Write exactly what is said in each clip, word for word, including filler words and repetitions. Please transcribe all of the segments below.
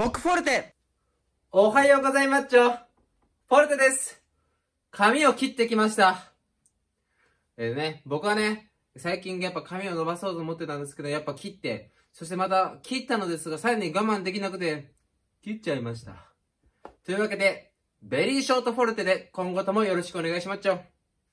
僕フォルテ。おはようございます。フォルテです。髪を切ってきました。えーね、僕はね、最近やっぱ髪を伸ばそうと思ってたんですけど、やっぱ切って、そしてまた切ったのですが、さらに我慢できなくて、切っちゃいました。というわけで、ベリーショートフォルテで今後ともよろしくお願いします。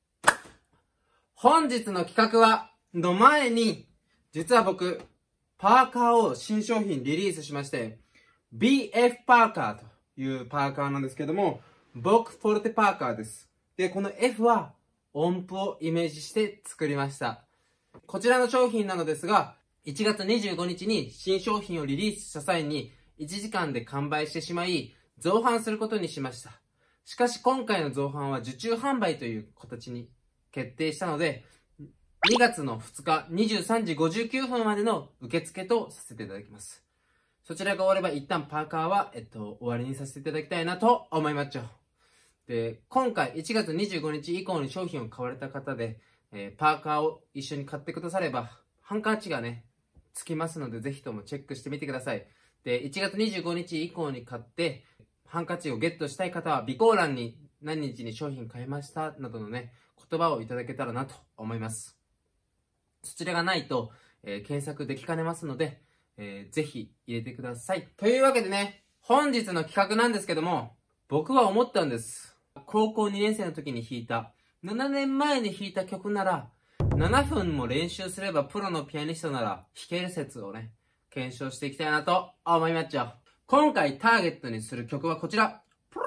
本日の企画は、の前に、実は僕、パーカーを新商品リリースしまして、ビーエフ パーカーというパーカーなんですけども、僕フォルテパーカーです。で、この F は音符をイメージして作りました。こちらの商品なのですが、いちがつにじゅうごにちに新商品をリリースした際にいちじかんで完売してしまい、増販することにしました。しかし今回の増販は受注販売という形に決定したので、にがつのふつかにじゅうさんじごじゅうきゅうふんまでの受付とさせていただきます。そちらが終われば一旦パーカーは、えっと、終わりにさせていただきたいなと思います。で、今回いちがつにじゅうごにち以降に商品を買われた方で、えー、パーカーを一緒に買ってくだされば、ハンカチがね、つきますので、ぜひともチェックしてみてください。で、いちがつにじゅうごにち以降に買って、ハンカチをゲットしたい方は、備考欄に何日に商品買いましたなどのね、言葉をいただけたらなと思います。そちらがないと、えー、検索できかねますので、えー、ぜひ入れてください。というわけでね、本日の企画なんですけども、僕は思ったんです。高校にねんせいの時に弾いた、ななねんまえに弾いた曲なら、ななふんも練習すればプロのピアニストなら弾ける説をね、検証していきたいなと思いますよ。今回ターゲットにする曲はこちら。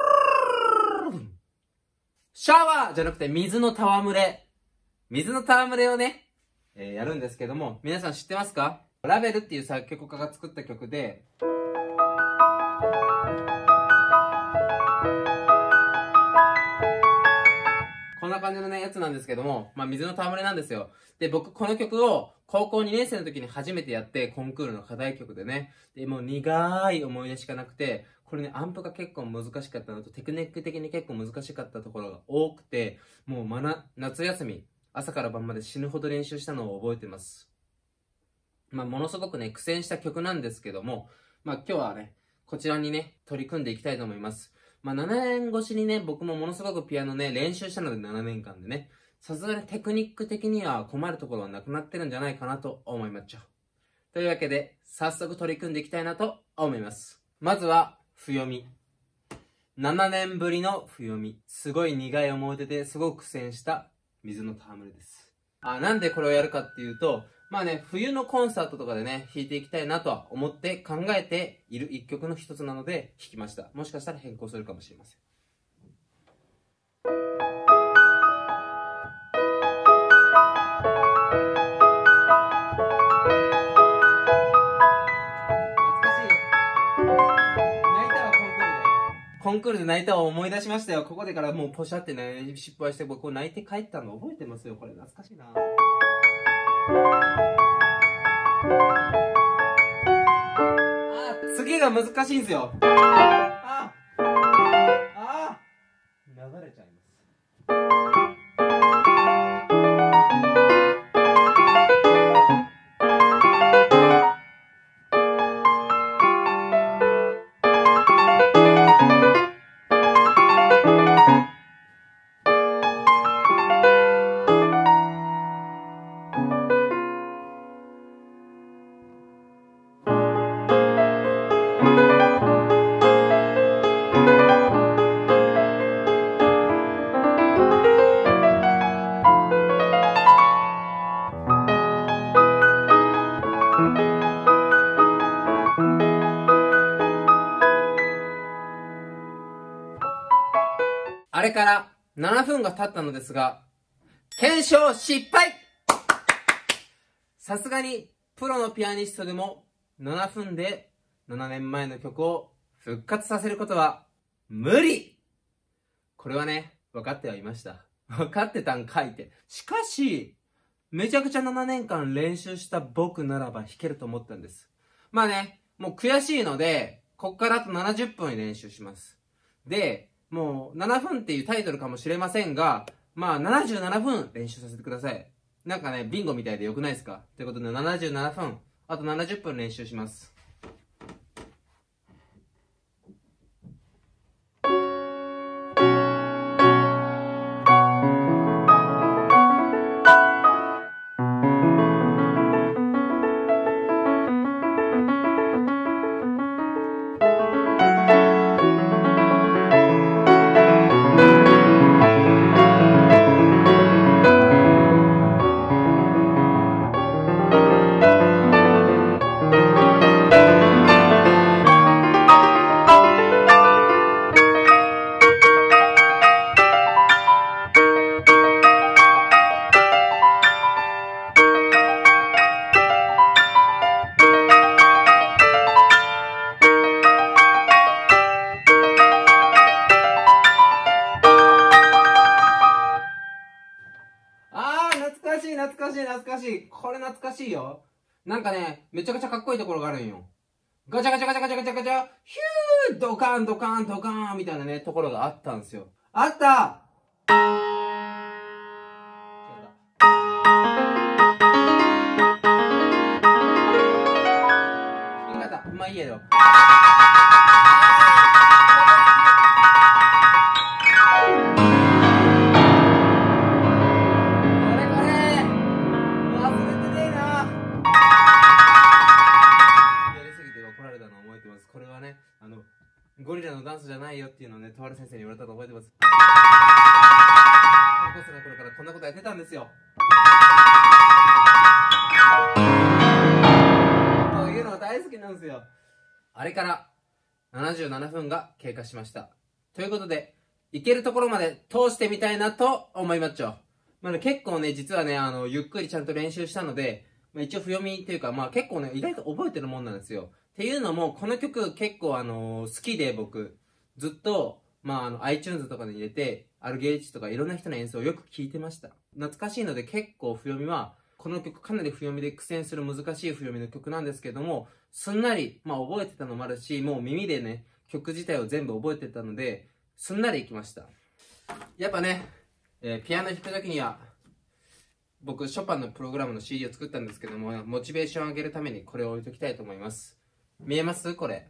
シャワーじゃなくて水の戯れ。水の戯れをね、えー、やるんですけども、皆さん知ってますか？ラベルっていう作曲家が作った曲で、こんな感じのね、やつなんですけども、まあ、水の戯れなんですよ。で、僕、この曲を高校にねんせいの時に初めてやって、コンクールの課題曲でね、で、もう苦い思い出しかなくて、これね、アンプが結構難しかったのと、テクニック的に結構難しかったところが多くて、もう、まな、夏休み、朝から晩まで死ぬほど練習したのを覚えてます。まあ、ものすごくね、苦戦した曲なんですけども、まあ、今日はね、こちらにね、取り組んでいきたいと思います。まあ、ななねんごしにね、僕もものすごくピアノね、練習したのでななねんかんでね、さすがにテクニック的には困るところはなくなってるんじゃないかなと思います。というわけで、早速取り組んでいきたいなと思います。まずは、譜読み。ななねんぶりの譜読み。すごい苦い思い出ですごく苦戦した水の戯れです。あ、なんでこれをやるかっていうと、まあね、冬のコンサートとかでね、弾いていきたいなとは思って考えている一曲の一つなので弾きました。もしかしたら変更するかもしれません。コンクールで泣いたを思い出しましたよ。ここでからもうポシャってね、失敗して僕泣いて帰ったの覚えてますよ。これ懐かしいな。あ、次が難しいんですよ。ああ、流れちゃいます。あれからななふんが経ったのですが、検証失敗！さすがにプロのピアニストでもななふんでななねんまえの曲を復活させることは無理！これはね、分かってはいました。分かってたんかいって。しかし、めちゃくちゃななねんかん練習した僕ならば弾けると思ったんです。まあね、もう悔しいので、こっからあとななじゅっぷん練習します。で、もうななふんっていうタイトルかもしれませんが、まあななじゅうななふん練習させてください。なんかね、ビンゴみたいでよくないですか？ということでななじゅうななふん、あとななじゅっぷん練習します。 懐かしいよ。なんかね、めちゃくちゃかっこいいところがあるんよ。ガチャガチャガチャガチャガチャガチャ、ヒュードカンドカンドカーンみたいなね、ところがあったんですよ。あった。弾き方、まあいいやよ。これはね、あの、ゴリラのダンスじゃないよっていうのをね、とある先生に言われたの覚えてます。高校生の頃からこんなことやってたんですよ。こういうのが大好きなんですよ。あれからななじゅうななふんが経過しました。ということで、いけるところまで通してみたいなと思いまっちょ。まあね、結構ね、実はね、あの、ゆっくりちゃんと練習したので、まあ、一応譜読みっていうか、まあ結構ね、意外と覚えてるもんなんですよ。っていうのも、この曲結構あのー、好きで僕、ずっと、まああの、iTunes とかに入れて、アルゲージとかいろんな人の演奏をよく聴いてました。懐かしいので結構譜読みは、この曲かなり譜読みで苦戦する難しい譜読みの曲なんですけども、すんなり、まあ覚えてたのもあるし、もう耳でね、曲自体を全部覚えてたので、すんなりいきました。やっぱね、えー、ピアノ弾くときには、僕、ショパンのプログラムの シーディー を作ったんですけども、モチベーションを上げるためにこれを置いときたいと思います。見えますこれ。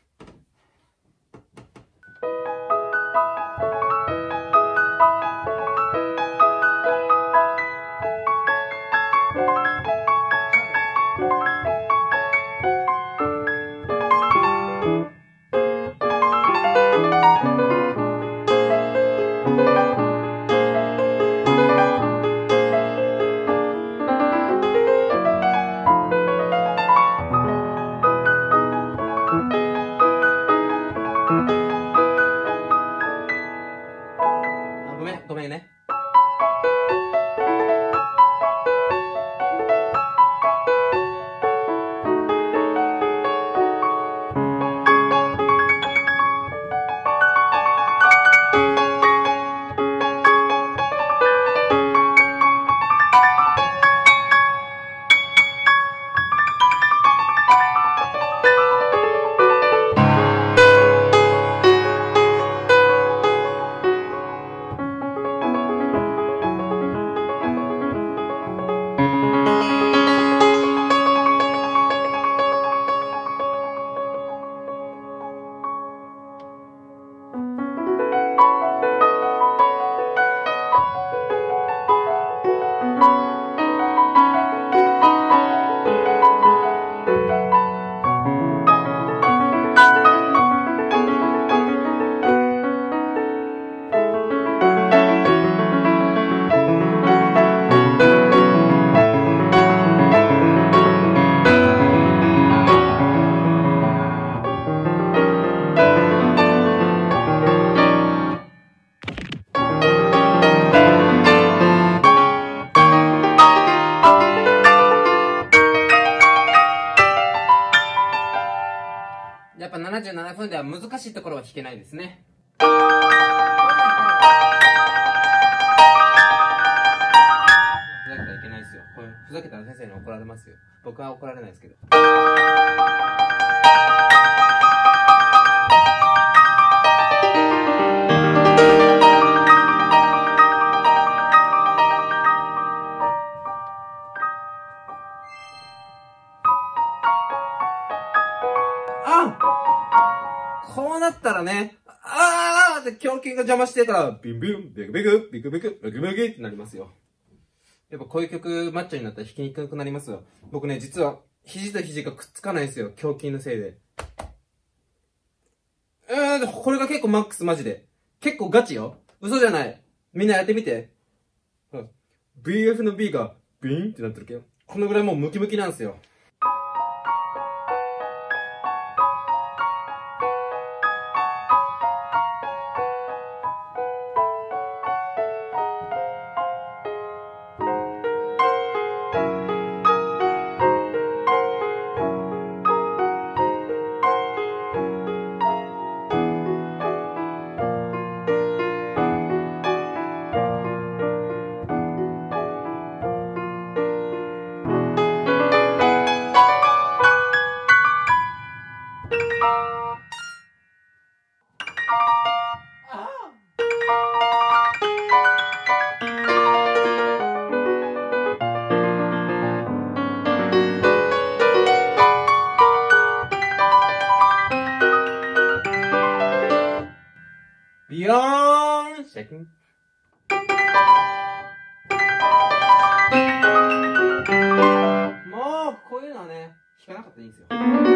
ごめん、ごめんね。やっぱななじゅうななふんでは難しいところは弾けないですね。ふざけたらいけないですよ。これふざけたら先生に怒られますよ。僕は怒られないですけど。あ、こうなったらね、あーって胸筋が邪魔してたら、ビンビン、ビクビク、ビクビク、ビクビクってなりますよ。やっぱこういう曲、マッチョになったら弾きにくくなりますよ。僕ね、実は、肘と肘がくっつかないんですよ。胸筋のせいで。えー、これが結構マックスマジで。結構ガチよ。嘘じゃない。みんなやってみて。ビーエフ の B がビーンってなってるけど、このぐらいもうムキムキなんですよ。 ね。もう、こういうのはね、弾かなかったらいいんですよ。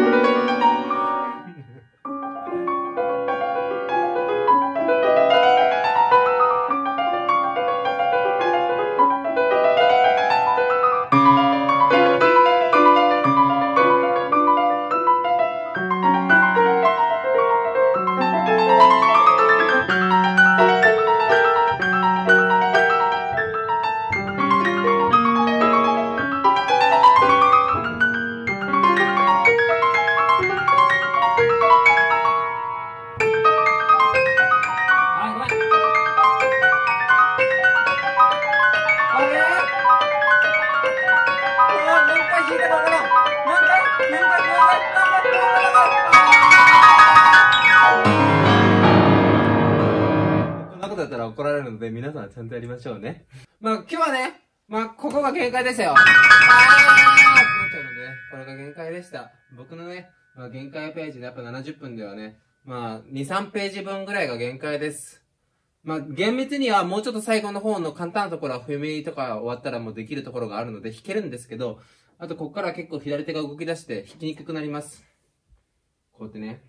だったら怒られるので、皆さんちゃんとやりましょうね。まあ、今日はね、まあ、ここが限界ですよ。あーってなっちゃうのでね、これが限界でした。僕のね、まあ、限界ページでやっぱななじゅっぷんではね、まあ、に、さんページ分ぐらいが限界です。まあ、厳密にはもうちょっと最後の方の簡単なところは踏みとか終わったらもうできるところがあるので弾けるんですけど、あとここから結構左手が動き出して弾きにくくなります。こうやってね。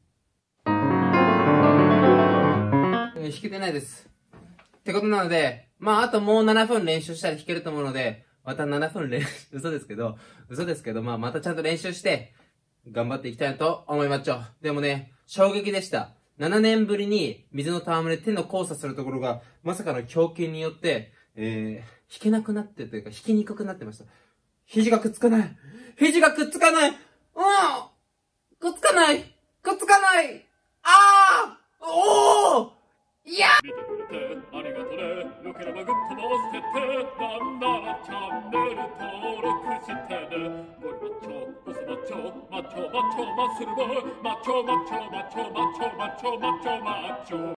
弾けてないです。ってことなので、まあ、あともうななふん練習したら弾けると思うので、またななふん練習、嘘ですけど、嘘ですけど、まあ、またちゃんと練習して、頑張っていきたいなと思いまっちょ。でもね、衝撃でした。ななねんぶりに水の戯れ手の交差するところが、まさかの胸筋によって、えー、弾けなくなってというか、弾きにくくなってました。肘がくっつかない。肘がくっつかない。うんくっつかない。くっつかない。あーおーいや見てくれてありがとね。よければグッドも押してて、なんならチャンネル登録してね。ゴリマッチョ、ウソマッチョ、マッチョマッチョマッスルボーイ、マッチョマッチョマッチョマッチョマッチョマッチョマッチョ